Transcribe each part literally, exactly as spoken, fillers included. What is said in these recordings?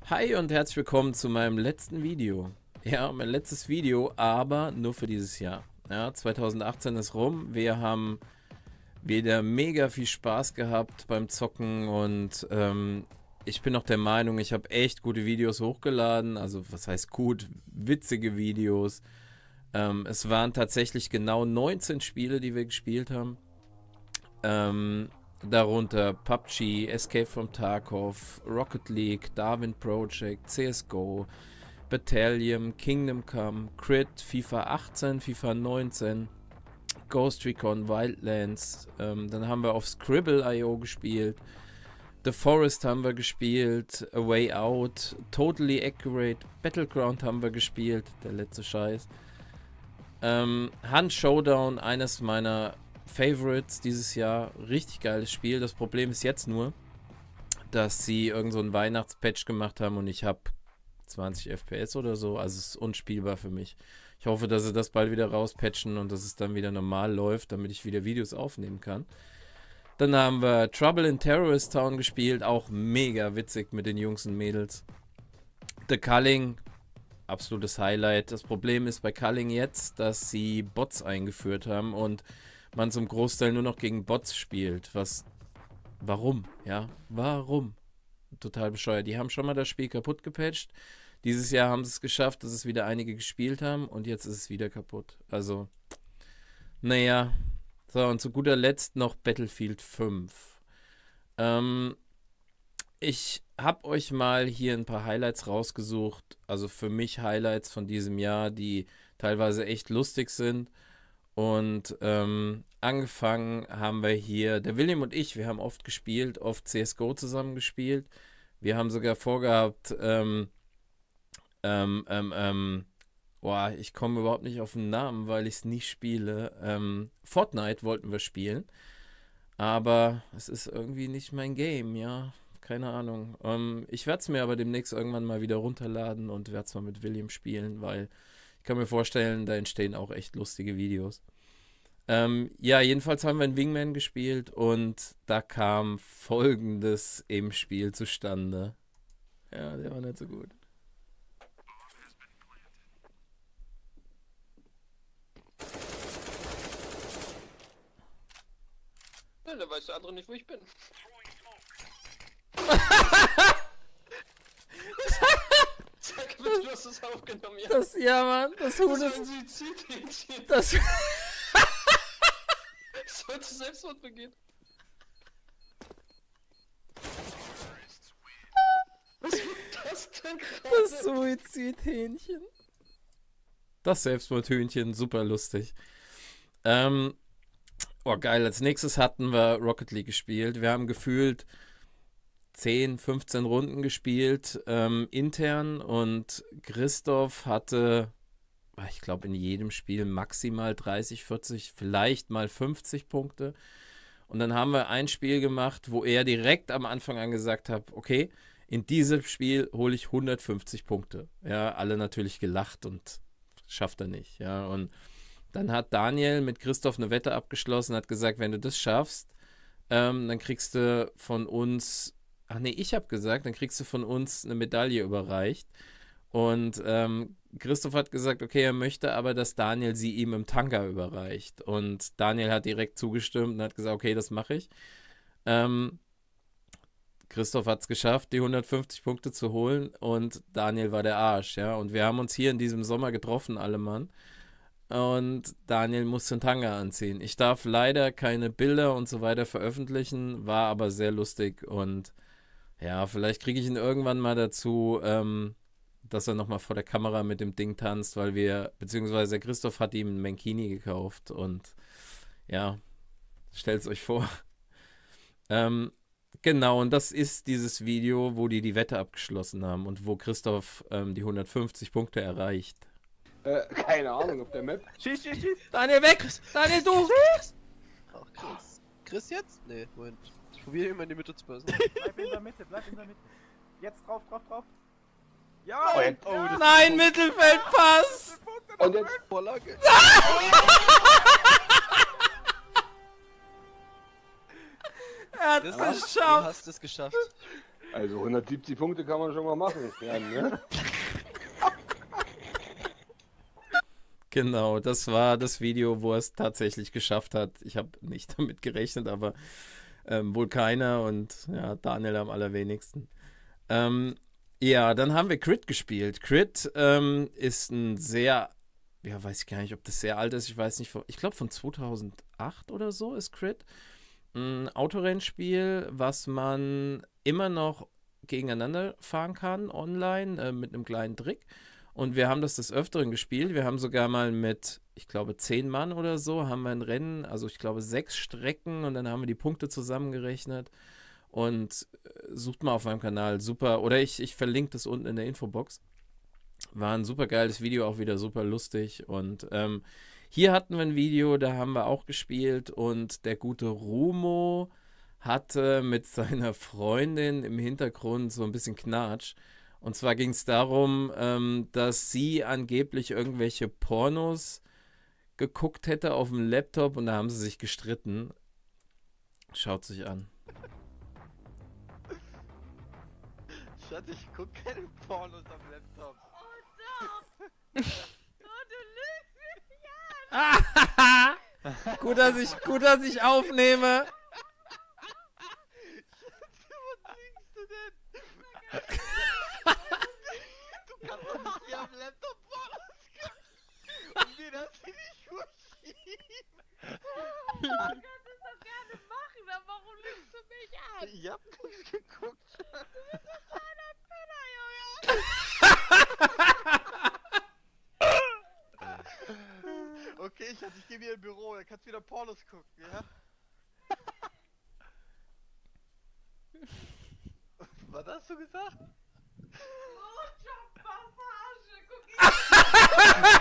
Hi und herzlich willkommen zu meinem letzten Video. Ja, mein letztes Video, aber nur für dieses Jahr. Ja, zweitausendachtzehn ist rum. Wir haben wieder mega viel Spaß gehabt beim Zocken und ähm, ich bin auch der Meinung, ich habe echt gute Videos hochgeladen. Also was heißt gut? Witzige Videos. Ähm, es waren tatsächlich genau neunzehn Spiele, die wir gespielt haben. Ähm... Darunter P U B G, Escape from Tarkov, Rocket League, Darwin Project, C S G O, Battalion, Kingdom Come, Crit, FIFA achtzehn, FIFA neunzehn, Ghost Recon Wildlands, ähm, dann haben wir auf Scribble Punkt i o gespielt, The Forest haben wir gespielt, A Way Out, Totally Accurate, Battleground haben wir gespielt, der letzte Scheiß. Ähm, Hunt Showdown, eines meiner Favorites dieses Jahr, richtig geiles Spiel. Das Problem ist jetzt nur, dass sie irgend so einen Weihnachtspatch gemacht haben und ich habe zwanzig F P S oder so, also es ist unspielbar für mich. Ich hoffe, dass sie das bald wieder rauspatchen und dass es dann wieder normal läuft, damit ich wieder Videos aufnehmen kann. Dann haben wir Trouble in Terrorist Town gespielt, auch mega witzig mit den Jungs und Mädels. The Culling, absolutes Highlight. Das Problem ist bei Culling jetzt, dass sie Bots eingeführt haben und man zum Großteil nur noch gegen Bots spielt. Was, warum? Ja, warum? Total bescheuert. Die haben schon mal das Spiel kaputt gepatcht. Dieses Jahr haben sie es geschafft, dass es wieder einige gespielt haben und jetzt ist es wieder kaputt. Also, naja. So, und zu guter Letzt noch Battlefield fünf. Ähm, ich habe euch mal hier ein paar Highlights rausgesucht. Also für mich Highlights von diesem Jahr, die teilweise echt lustig sind. Und ähm, angefangen haben wir hier, der William und ich, wir haben oft gespielt, oft C S G O zusammen gespielt. Wir haben sogar vorgehabt, ähm, ähm, ähm, ähm, boah, ich komme überhaupt nicht auf den Namen, weil ich es nicht spiele. Ähm, Fortnite wollten wir spielen, aber es ist irgendwie nicht mein Game, ja, keine Ahnung. Ähm, ich werde es mir aber demnächst irgendwann mal wieder runterladen und werde es mal mit William spielen, weil ich kann mir vorstellen, da entstehen auch echt lustige Videos. Ähm, ja, jedenfalls haben wir in Wingman gespielt und da kam Folgendes im Spiel zustande. Ja, der war nicht so gut. Ja, da weiß der andere nicht, wo ich bin. Sag bitte, du hast es aufgenommen, ja. Das, ja, Mann, das Huhn Das ist... war ein Suizidhähnchen. Das... Sollte Selbstmord begehen. Was war das denn gerade? Das Suizidhähnchen. Das Selbstmordhühnchen, super lustig. Ähm, oh geil, als nächstes hatten wir Rocket League gespielt. Wir haben gefühlt zehn, fünfzehn Runden gespielt, ähm, intern, und Christoph hatte, ich glaube, in jedem Spiel maximal dreißig, vierzig, vielleicht mal fünfzig Punkte. Und dann haben wir ein Spiel gemacht, wo er direkt am Anfang an gesagt hat, okay, in diesem Spiel hole ich hundertfünfzig Punkte. Ja, alle natürlich gelacht und schafft er nicht. Ja, und dann hat Daniel mit Christoph eine Wette abgeschlossen, hat gesagt, wenn du das schaffst, ähm, dann kriegst du von uns, ach nee, ich habe gesagt, dann kriegst du von uns eine Medaille überreicht. Und ähm, Christoph hat gesagt, okay, er möchte aber, dass Daniel sie ihm im Tanga überreicht. Und Daniel hat direkt zugestimmt und hat gesagt, okay, das mache ich. Ähm, Christoph hat es geschafft, die hundertfünfzig Punkte zu holen, und Daniel war der Arsch, ja. Und wir haben uns hier in diesem Sommer getroffen, alle Mann. Und Daniel musste einen Tanga anziehen. Ich darf leider keine Bilder und so weiter veröffentlichen, war aber sehr lustig. Und ja, vielleicht kriege ich ihn irgendwann mal dazu, ähm, dass er nochmal vor der Kamera mit dem Ding tanzt, weil wir, beziehungsweise Christoph hat ihm einen Mankini gekauft und ja, stellt's euch vor. Ähm, genau, und das ist dieses Video, wo die die Wette abgeschlossen haben und wo Christoph ähm, die hundertfünfzig Punkte erreicht. Äh, keine Ahnung, auf der Map. Schieß, schieß, schieß! Daniel, weg! Daniel, du! Ach, Chris. Chris jetzt? Nee, Moment. Ich probiere immer in die Mitte zu passen. Bleib in der Mitte, bleib in der Mitte. Jetzt drauf, drauf, drauf. Ja! Oh, jetzt. Oh, das Nein, Mittelfeldpass! Und jetzt. Vorlage. Er hat Das es war's. Du geschafft! hast es geschafft. Also hundertsiebzig Punkte kann man schon mal machen. Ja, ne? Genau, das war das Video, wo er es tatsächlich geschafft hat. Ich habe nicht damit gerechnet, aber ähm, wohl keiner und ja, Daniel am allerwenigsten. Ähm, ja, dann haben wir Crit gespielt. Crit ähm, ist ein sehr, ja, weiß ich gar nicht, ob das sehr alt ist. Ich weiß nicht, ich glaube von zweitausendacht oder so ist Crit. Ein Autorennspiel, was man immer noch gegeneinander fahren kann online äh, mit einem kleinen Trick. Und wir haben das des Öfteren gespielt. Wir haben sogar mal mit, ich glaube, zehn Mann oder so, haben wir ein Rennen, also ich glaube sechs Strecken und dann haben wir die Punkte zusammengerechnet. Und äh, sucht mal auf meinem Kanal, super, oder ich, ich verlinke das unten in der Infobox. War ein super geiles Video, auch wieder super lustig. Und ähm, hier hatten wir ein Video, da haben wir auch gespielt und der gute Rumo hatte mit seiner Freundin im Hintergrund so ein bisschen Knatsch. Und zwar ging es darum, ähm, dass sie angeblich irgendwelche Pornos geguckt hätte auf dem Laptop und da haben sie sich gestritten. Schaut sich an. Schatz, ich guck keine Pornos am Laptop. Oh doch! Oh, du lügst mich an! gut, dass ich, gut, dass ich aufnehme. Was liegst du denn? Du kannst doch nicht hier am Laptop Pornos gucken und mir das in die Schuhe schieben. Du kannst es doch gerne machen, aber warum lügst du mich an? Ich hab nichts geguckt. Du bist doch so ein Penner, Junge! Okay, Schatz, ich geh wieder im Büro, dann kannst du wieder Pornos gucken, ja? Was hast du gesagt? Blowjob-Massage, guck ich.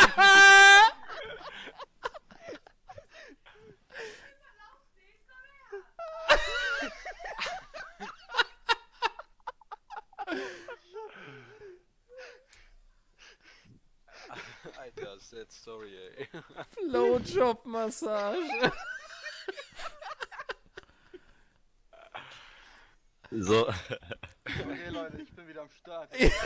Alter, sad story, ey. Blowjob-Massage. So. Okay, Leute, ich bin wieder am Start.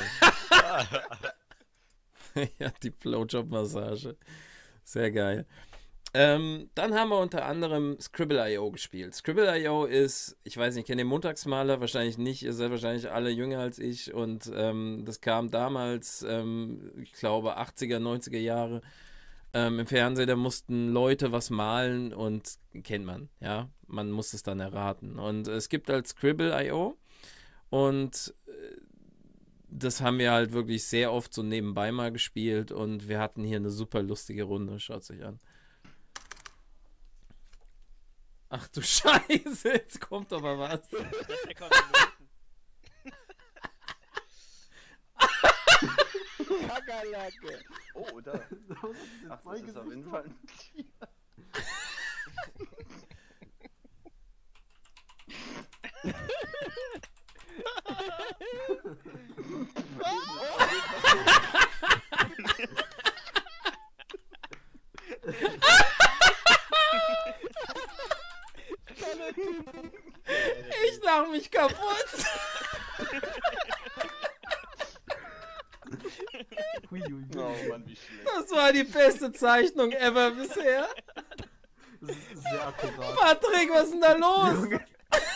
Ja, die Blowjob-Massage. Sehr geil. Ähm, dann haben wir unter anderem Scribble Punkt i o gespielt. Scribble Punkt i o ist, ich weiß nicht, kennt ihr Montagsmaler? Wahrscheinlich nicht, ihr seid wahrscheinlich alle jünger als ich und ähm, das kam damals, ähm, ich glaube, achtziger, neunziger Jahre ähm, im Fernsehen, da mussten Leute was malen und kennt man, ja, man muss es dann erraten. Und es gibt halt Scribble Punkt i o und äh, das haben wir halt wirklich sehr oft so nebenbei mal gespielt und wir hatten hier eine super lustige Runde, schaut sich an. Ach du Scheiße, jetzt kommt aber was. Kakerlake. Oh, da. Ach, Das ist auf jeden Fall ein Tier. Ich lach mich kaputt. Hui, hui, hui. Oh Mann, wie schlecht. Das war die beste Zeichnung ever bisher. Das ist sehr akkurat. Patrick, was ist denn da los? Junge.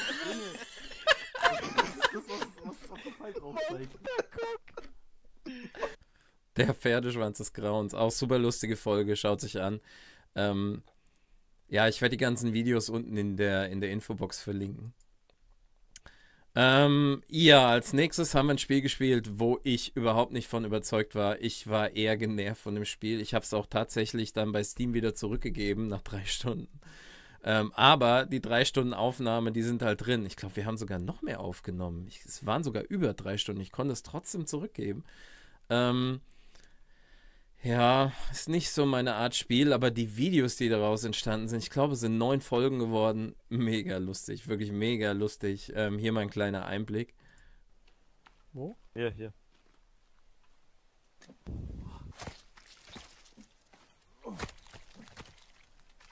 Das ist das, was, was auf der Fall drauf zeigt. Der Pferdeschwanz des Grauens. Auch super lustige Folge, schaut sich an. Ähm, ja, ich werde die ganzen Videos unten in der, in der Infobox verlinken. Ähm, ja, als nächstes haben wir ein Spiel gespielt, wo ich überhaupt nicht von überzeugt war. Ich war eher genervt von dem Spiel. Ich habe es auch tatsächlich dann bei Steam wieder zurückgegeben nach drei Stunden. Ähm, aber die drei Stunden Aufnahme, die sind halt drin. Ich glaube, wir haben sogar noch mehr aufgenommen. Ich, es waren sogar über drei Stunden. Ich konnte es trotzdem zurückgeben. Ähm, ja, ist nicht so meine Art Spiel, aber die Videos, die daraus entstanden sind, ich glaube, es sind neun Folgen geworden. Mega lustig, wirklich mega lustig. Ähm, hier mal ein kleiner Einblick. Wo? Hier, hier.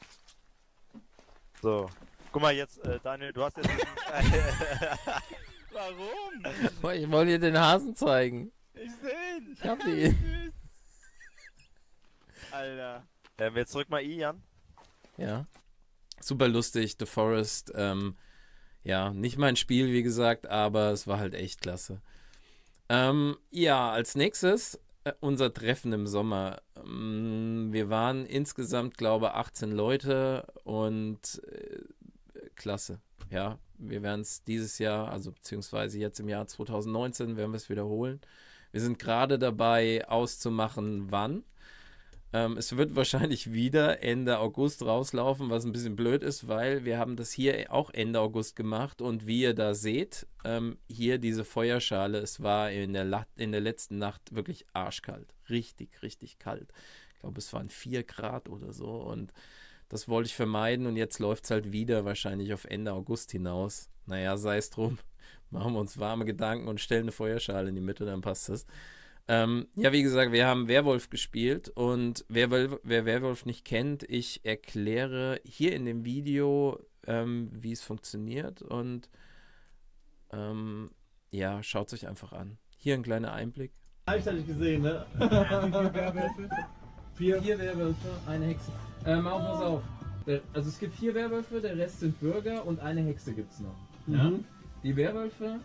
So. Guck mal jetzt, äh, Daniel, du hast jetzt... Warum? Ich wollte dir den Hasen zeigen. Ich seh ihn. Ich hab ihn. Alter. Ähm, jetzt drück mal I, Jan. Ja. Super lustig, The Forest. Ähm, ja, nicht mein Spiel, wie gesagt, aber es war halt echt klasse. Ähm, ja, als nächstes äh, unser Treffen im Sommer. Ähm, wir waren insgesamt, glaube ich, achtzehn Leute und äh, klasse. Ja, wir werden es dieses Jahr, also beziehungsweise jetzt im Jahr zwanzig neunzehn, werden wir es wiederholen. Wir sind gerade dabei auszumachen, wann. Ähm, es wird wahrscheinlich wieder Ende August rauslaufen, was ein bisschen blöd ist, weil wir haben das hier auch Ende August gemacht und wie ihr da seht, ähm, hier diese Feuerschale, es war in der, La in der letzten Nacht wirklich arschkalt. Richtig, richtig kalt. Ich glaube, es waren vier Grad oder so und das wollte ich vermeiden und jetzt läuft es halt wieder wahrscheinlich auf Ende August hinaus. Naja, sei es drum, machen wir uns warme Gedanken und stellen eine Feuerschale in die Mitte, dann passt das. Ähm, ja, wie gesagt, wir haben Werwolf gespielt und wer, wer Werwolf nicht kennt, ich erkläre hier in dem Video, ähm, wie es funktioniert und ähm, ja, schaut es euch einfach an. Hier ein kleiner Einblick. Hab ich das nicht gesehen, ne? Vier Werwölfe. Vier. Vier Werwölfe, eine Hexe. Ähm, auch pass auf. Der, also es gibt vier Werwölfe, der Rest sind Bürger und eine Hexe gibt's noch. Ja? Mhm. Die Werwölfe.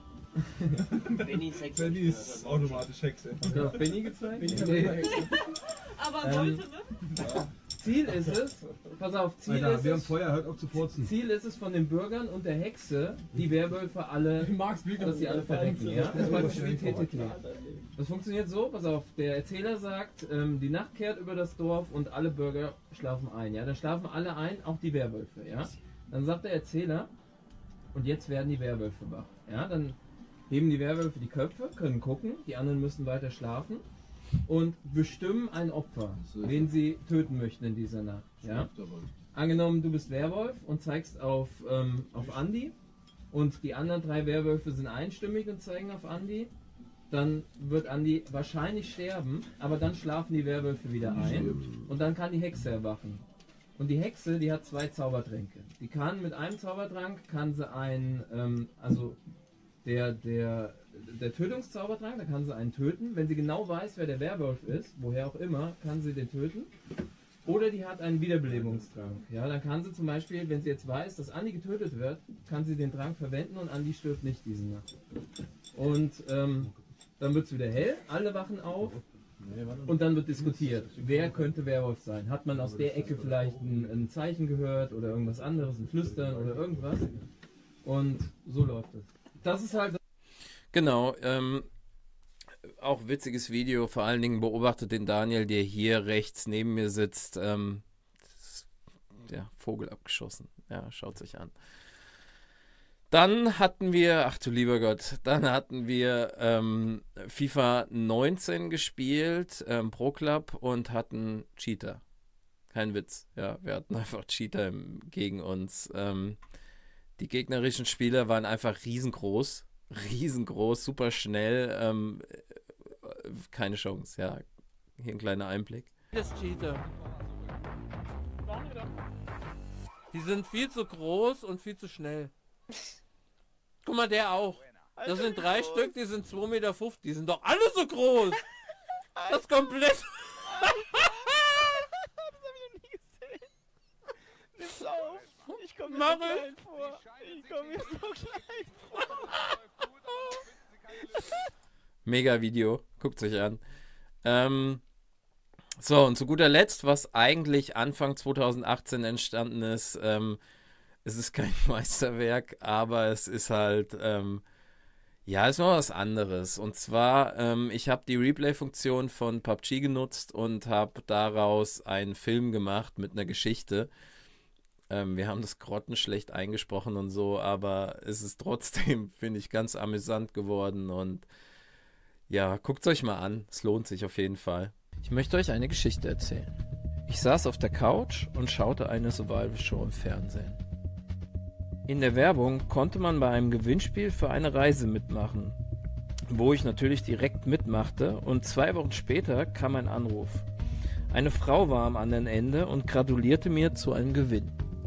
Benny ist Hexe. Benny ist automatisch Hexe. Hast du auf Benny gezeigt? Nee. Aber Ähm, sollte, ne? Ziel ist es, pass auf, Ziel Alter, ist wir haben es, Feuer, hört auf zu furzen. Ziel ist es von den Bürgern und der Hexe, die Werwölfe alle, dass sie alle verrecken. Ja? Das ist praktisch wie T T T. Das funktioniert so, pass auf, der Erzähler sagt, ähm, die Nacht kehrt über das Dorf und alle Bürger schlafen ein. Ja? Dann schlafen alle ein, auch die Werwölfe. Ja? Dann sagt der Erzähler, und jetzt werden die Werwölfe wach. Ja? Dann heben die Werwölfe die Köpfe, können gucken, die anderen müssen weiter schlafen und bestimmen ein Opfer, wen sie töten möchten in dieser Nacht. Ja? Angenommen, du bist Werwolf und zeigst auf, ähm, auf Andi und die anderen drei Werwölfe sind einstimmig und zeigen auf Andi, dann wird Andi wahrscheinlich sterben, aber dann schlafen die Werwölfe wieder ein und dann kann die Hexe erwachen. Und die Hexe, die hat zwei Zaubertränke. Die kann mit einem Zaubertrank, kann sie einen, ähm, also der, der, der Tötungszaubertrank, da kann sie einen töten. Wenn sie genau weiß, wer der Werwolf ist, woher auch immer, kann sie den töten. Oder die hat einen Wiederbelebungstrank. Ja, dann kann sie zum Beispiel, wenn sie jetzt weiß, dass Andi getötet wird, kann sie den Trank verwenden und Andi stirbt nicht diese Nacht. Und ähm, dann wird es wieder hell, alle wachen auf und dann wird diskutiert, wer könnte Werwolf sein. Hat man aus der Ecke vielleicht ein, ein Zeichen gehört oder irgendwas anderes, ein Flüstern oder irgendwas. Und so läuft es. Das ist halt. Genau, ähm, auch witziges Video, vor allen Dingen beobachtet den Daniel, der hier rechts neben mir sitzt. Ähm, der Vogel abgeschossen. Ja, schaut sich an. Dann hatten wir, ach du lieber Gott, dann hatten wir ähm, FIFA neunzehn gespielt, ähm, Pro Club und hatten Cheater. Kein Witz, ja, wir hatten einfach Cheater im, gegen uns. Ähm, Die gegnerischen Spieler waren einfach riesengroß, riesengroß, super schnell, ähm, keine Chance, ja. Hier ein kleiner Einblick. Das Cheater. Die sind viel zu groß und viel zu schnell. Guck mal, der auch. Das sind drei Stück, die sind zwei Meter fünfzig. Die sind doch alle so groß. Das ist komplett. Das hab ich noch nie gesehen. Nimm's auf. Ich komm mir so klein vor. Ich komm mir so klein vor. Mega Video, guckt euch an. Ähm, so, und zu guter Letzt, was eigentlich Anfang zwanzig achtzehn entstanden ist, ähm, es ist kein Meisterwerk, aber es ist halt, ähm, ja, ist noch was anderes. Und zwar, ähm, ich habe die Replay-Funktion von P U B G genutzt und habe daraus einen Film gemacht mit einer Geschichte. Ähm, wir haben das grottenschlecht eingesprochen und so, aber es ist trotzdem, finde ich, ganz amüsant geworden und ja, guckt es euch mal an. Es lohnt sich auf jeden Fall. Ich möchte euch eine Geschichte erzählen. Ich saß auf der Couch und schaute eine Survival-Show im Fernsehen. In der Werbung konnte man bei einem Gewinnspiel für eine Reise mitmachen, wo ich natürlich direkt mitmachte und zwei Wochen später kam ein Anruf. Eine Frau war am anderen Ende und gratulierte mir zu einem Gewinn.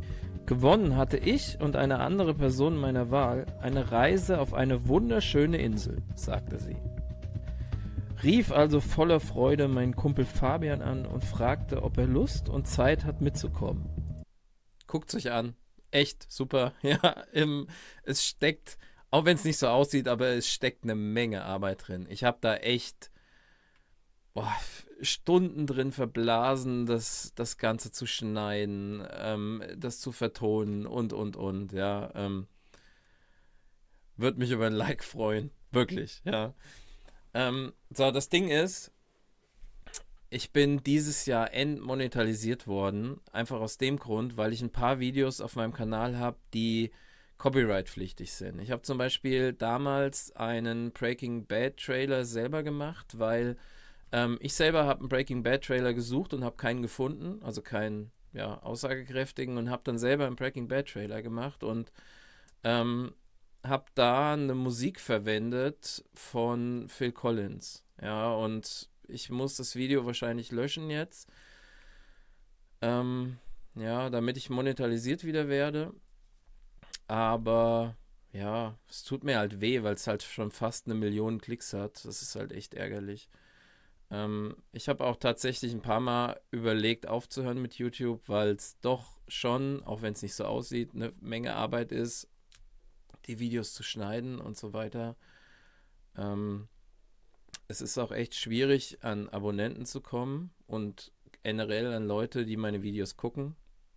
Gewonnen hatte ich und eine andere Person meiner Wahl eine Reise auf eine wunderschöne Insel, sagte sie. Rief also voller Freude meinen Kumpel Fabian an und fragte, ob er Lust und Zeit hat mitzukommen. Guckt's euch an. Echt super. Ja, im, es steckt, auch wenn es nicht so aussieht, aber es steckt eine Menge Arbeit drin. Ich habe da echt boah, Stunden drin verblasen, das, das Ganze zu schneiden, ähm, das zu vertonen und, und, und. Ja, ähm, würde mich über ein Like freuen. Wirklich, ja. Ähm, so, das Ding ist, ich bin dieses Jahr entmonetarisiert worden, einfach aus dem Grund, weil ich ein paar Videos auf meinem Kanal habe, die copyright-pflichtig sind. Ich habe zum Beispiel damals einen Breaking Bad Trailer selber gemacht, weil ähm, ich selber habe einen Breaking Bad Trailer gesucht und habe keinen gefunden, also keinen ja, aussagekräftigen, und habe dann selber einen Breaking Bad Trailer gemacht und ähm, habe da eine Musik verwendet von Phil Collins. Ja, und ich muss das Video wahrscheinlich löschen jetzt. Ähm, ja, damit ich monetarisiert wieder werde. Aber ja, es tut mir halt weh, weil es halt schon fast eine Million Klicks hat. Das ist halt echt ärgerlich. Ähm, ich habe auch tatsächlich ein paar Mal überlegt aufzuhören mit YouTube, weil es doch schon, auch wenn es nicht so aussieht, eine Menge Arbeit ist, die Videos zu schneiden und so weiter. Ähm, es ist auch echt schwierig, an Abonnenten zu kommen und generell an Leute, die meine Videos gucken.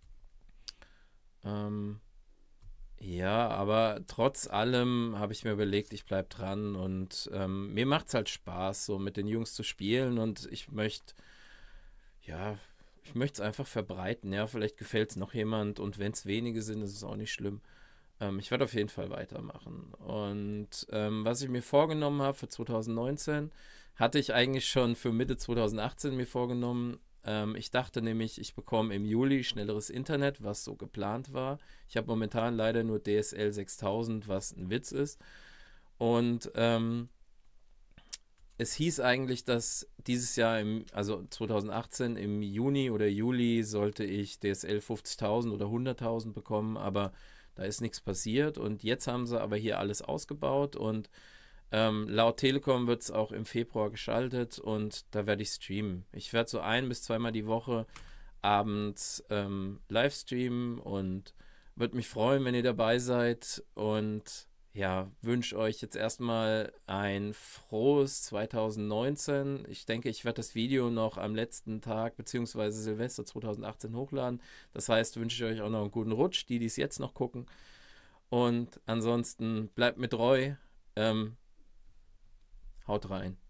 Ähm, ja, aber trotz allem habe ich mir überlegt, ich bleibe dran und ähm, mir macht es halt Spaß, so mit den Jungs zu spielen, und ich möchte, ja, ich möchte es einfach verbreiten. Ja, vielleicht gefällt es noch jemand, und wenn es wenige sind, ist es auch nicht schlimm. Ähm, ich werde auf jeden Fall weitermachen. Und ähm, was ich mir vorgenommen habe für zwanzig neunzehn, hatte ich eigentlich schon für Mitte zwanzig achtzehn mir vorgenommen. Ähm, ich dachte nämlich, ich bekomme im Juli schnelleres Internet, was so geplant war. Ich habe momentan leider nur D S L sechstausend, was ein Witz ist. Und ähm, es hieß eigentlich, dass dieses Jahr, im, also zwanzig achtzehn, im Juni oder Juli sollte ich D S L fünfzigtausend oder hunderttausend bekommen, aber da ist nichts passiert, und jetzt haben sie aber hier alles ausgebaut, und ähm, laut Telekom wird es auch im Februar geschaltet, und da werde ich streamen. Ich werde so ein- bis zweimal die Woche abends ähm, live streamen und würde mich freuen, wenn ihr dabei seid, und ja, wünsche euch jetzt erstmal ein frohes zwanzig neunzehn. Ich denke, ich werde das Video noch am letzten Tag beziehungsweise Silvester zwanzig achtzehn hochladen. Das heißt, wünsche ich euch auch noch einen guten Rutsch, die, die es jetzt noch gucken. Und ansonsten bleibt mir treu. Ähm, haut rein.